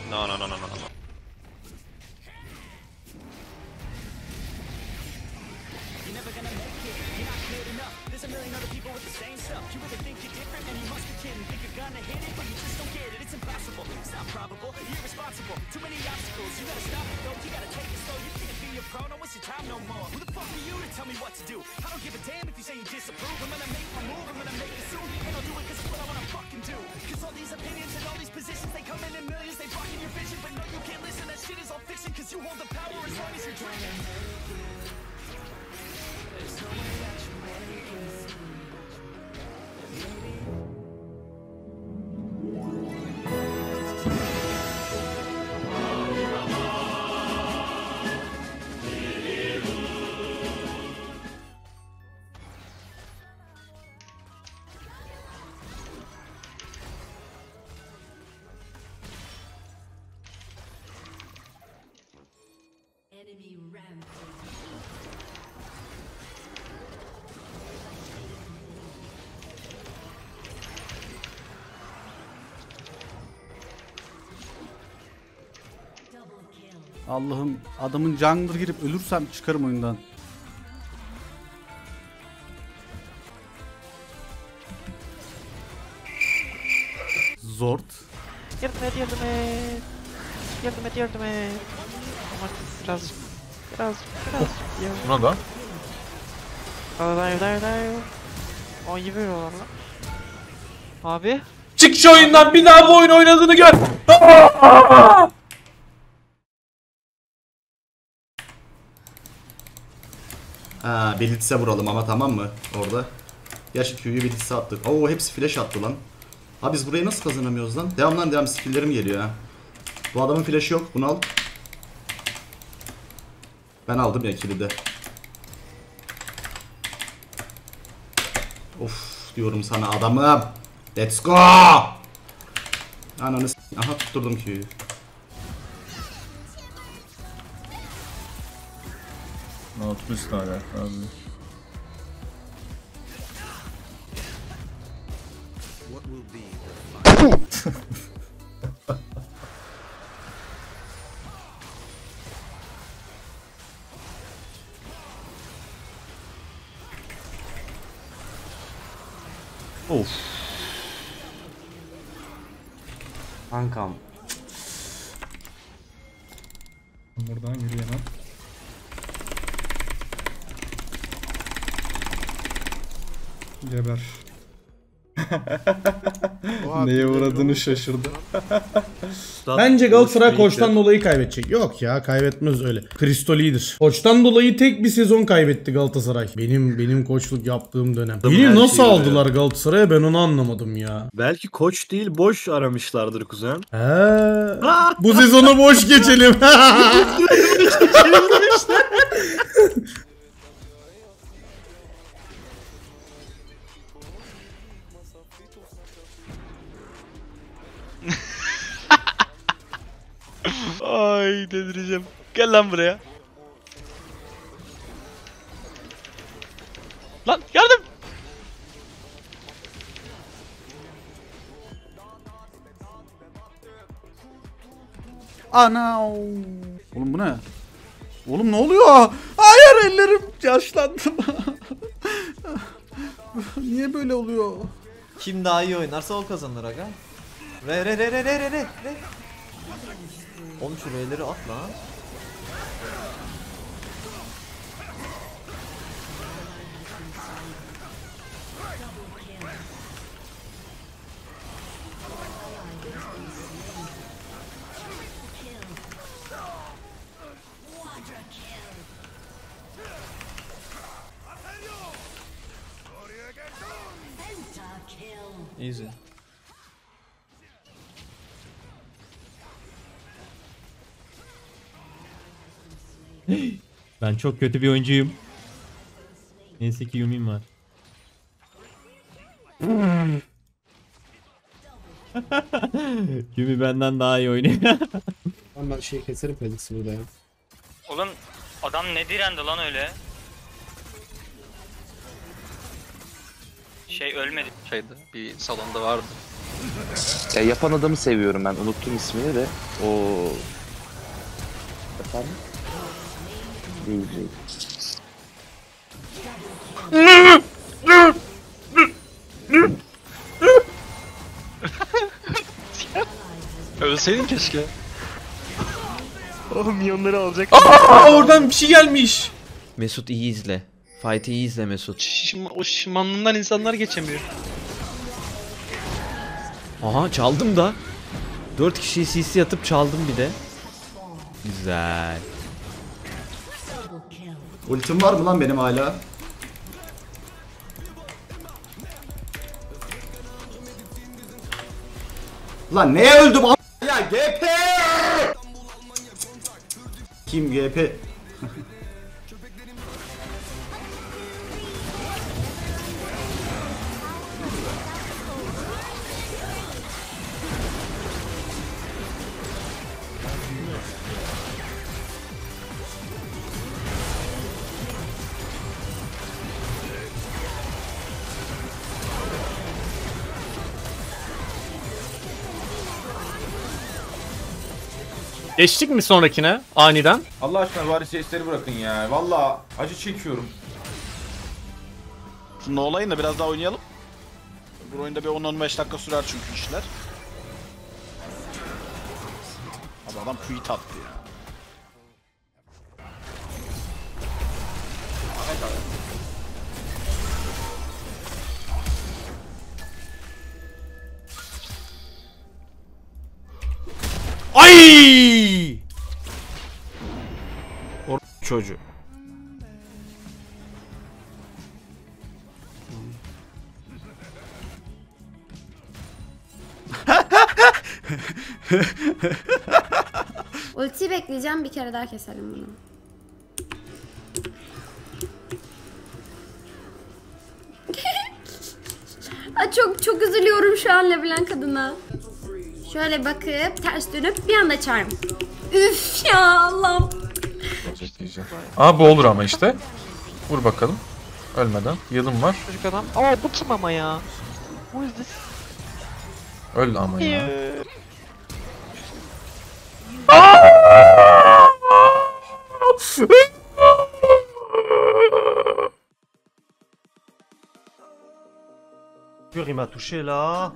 No. There's a million other people with the same stuff. You really think you're different, and you must be kidding. Think you're gonna hit it, but you just don't get it. It's impossible, it's not probable, irresponsible. Too many obstacles, you gotta stop it though. You gotta take it slow, you can't be a pro, don't waste your time no more. Who the fuck are you to tell me what to do? I don't give a damn if you say you disapprove. I'm gonna make my move, I'm gonna make it soon. And I'll do it cause it's what I wanna fucking do. Cause all these opinions and all these positions, they come in millions, they blocking your vision. But no, you can't listen, that shit is all fiction. Cause you hold the power as long as you're dreaming. There's no way that you make it. Enemy rampage. Allah'ım, adamın jungler girip ölürsem çıkarım oyundan. Zord. Yardım et. Ama birazcık. Buna da. Dayo. 10 gibi veriyorlar lan. Abi. Çık şu oyundan, bir daha bu oyun oynadığını gör. Belirtse vuralım ama, tamam mı? Orada. Gerçi Q'yu belirtse attık. Oo, hepsi flash attı lan. Abi biz burayı nasıl kazanamıyoruz lan? Devam skill'lerim geliyor ha. Bu adamın flash'ı yok. Bunu al. Ben aldım ya kilidi. Of diyorum sana adamım. Let's go. Ananı s***. Aha, tutturdum Q'yu. Nautilus hala abi. Of. Kankam. Buradan yürüyemem. Geber. Neye uğradığını şaşırdı. Bence Galatasaray Koç'tan dolayı kaybedecek. Yok ya, kaybetmez öyle. Kristolidir. Koç'tan dolayı tek bir sezon kaybetti Galatasaray. Benim koçluk yaptığım dönem. Beni nasıl aldılar Galatasaray'a, ben onu anlamadım ya. Belki koç değil, boş aramışlardır kuzen. Bu sezonu boş geçelim. Ay delireceğim. Gel lan buraya. Lan yardım. Ana. Oğlum bu ne? Oğlum ne oluyor? Hayır, ellerim yaşlandı. Niye böyle oluyor? Kim daha iyi oynarsa o kazanır aga. Re. Oğlum şu R'leri at lan. Easy. Ben çok kötü bir oyuncuyum. Neyse ki Yumi'm var. Yumi benden daha iyi oynuyor. Ben şey keserim Felix'i burada ya. Oğlum adam ne direndi lan öyle? Şey ölmedi. Şeyde bir salonda vardı. Ya yapan adamı seviyorum ben. Unuttum ismini de. O efendim? Değil. Ölseydin keşke. Oh milyonları alacak. Aa oradan bir şey gelmiş. Mesut iyi izle. Fight'ı iyi izle Mesut. O şişmanlığından insanlar geçemiyor. Aha çaldım da. 4 kişiyi CC atıp çaldım bir de. Güzel. Ultim var mı lan benim hala? Lan neye öldüm ya GP? Kim GP? Geçtik mi sonrakine aniden? Allah aşkına bari sesleri bırakın ya. Vallahi acı çekiyorum. Şunun olayın da biraz daha oynayalım. Bu oyunda bir 10-15 dakika sürer çünkü işler. Abi adam quit attı ya. Ay! Çocuğu. Ultiyi bekleyeceğim, bir kere daha keselim bunu. Ay çok üzülüyorum şu an Leblanc kadına. Şöyle bakıp ters dönüp bir anda çarm. Üf ya Allah'ım. Aa bu olur ama işte. Vur bakalım. Ölmeden. Yılım var. Çocuk adam. Aa bu kim ama ya? Who is this? Öl ama ya. Il m'a touché là.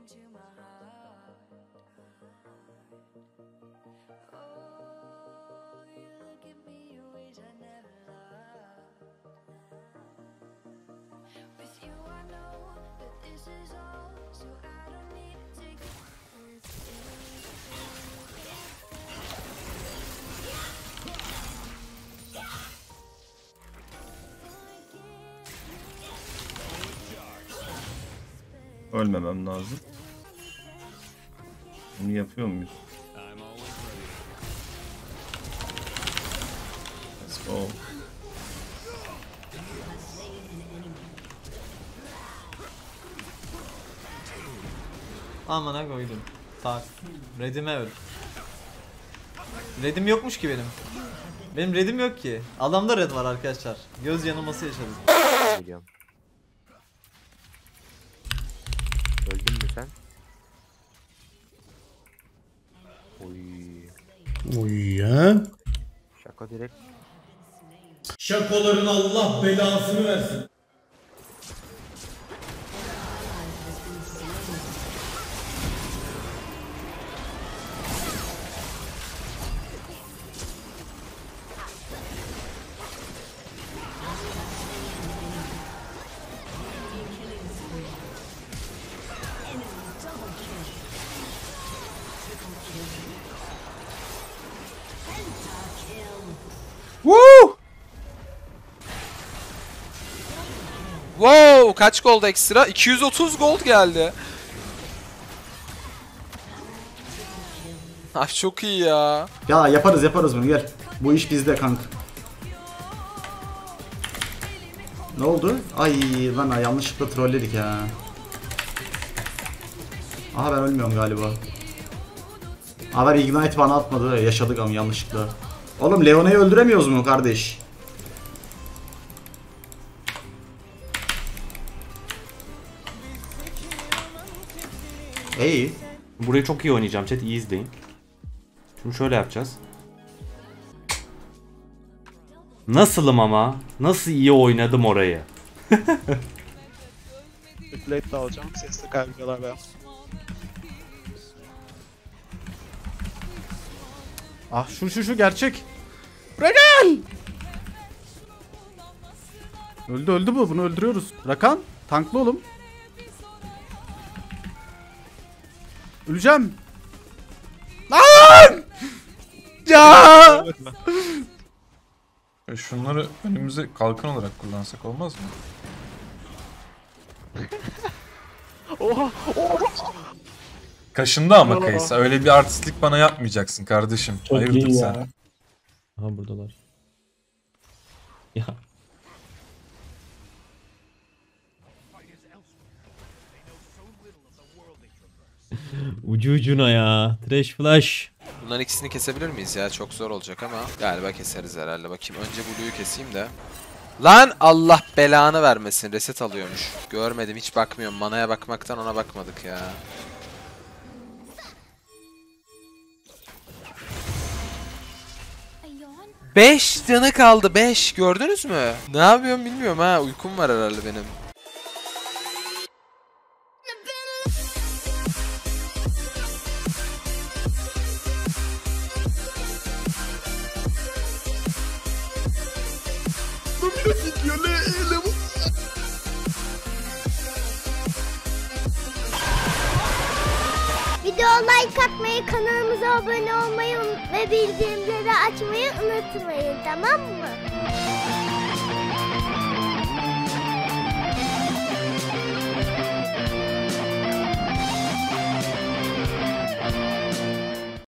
Ölmemem lazım. Bunu yapıyor muyuz? Let's go. Amına koydum. Tak. Redime öl. Redim yokmuş ki benim. Benim redim yok ki. Adamda red var arkadaşlar. Göz yanılması yaşadık. Geliyorum. Öldün mü sen? Oy ya. Şaka direkt. Şakoların Allah belasını versin. Woo! Wow, kaç gold ekstra? 230 gold geldi. Ah çok iyi ya. Ya yaparız bunu gel. Bu iş bizde kanka. Ne oldu? Ay lan yanlışlıkla trolledik ya. Aha ben ölmüyorum galiba. Haber Ignite bana atmadı. Yaşadık ama yanlışlıkla. Oğlum Leona'yı öldüremiyoruz mu kardeş? İyi. Burayı çok iyi oynayacağım chat, iyi izleyin. Şimdi şöyle yapacağız. Nasılım ama? Nasıl iyi oynadım orayı? Plate de alacağım. Sesle kaybediyorlar be. Ah şu gerçek. Buraya gel. Öldü bu. Bunu öldürüyoruz. Rakan tanklı oğlum. Öleceğim. Lan! Ya! Şunları önümüze kalkan olarak kullansak olmaz mı? Oha! Kaşındı ama Kaysa. Öyle bir artistlik bana yapmayacaksın kardeşim. Çok hayırdır iyi sen? ya. Aha buradalar. Ya. Ucu ucuna ya. Trash flash. Bunların ikisini kesebilir miyiz ya? Çok zor olacak ama galiba keseriz herhalde. Bakayım önce Blue'yu keseyim de. Lan Allah belanı vermesin. Reset alıyormuş. Görmedim, hiç bakmıyorum. Manaya bakmaktan ona bakmadık ya. Beş canı kaldı. 5. Gördünüz mü? Ne yapıyorum bilmiyorum ha. Uykum var herhalde benim. Videoya like atmayı, kanalımıza abone olmayı ve bildirimleri açmayı unutmayın, tamam mı?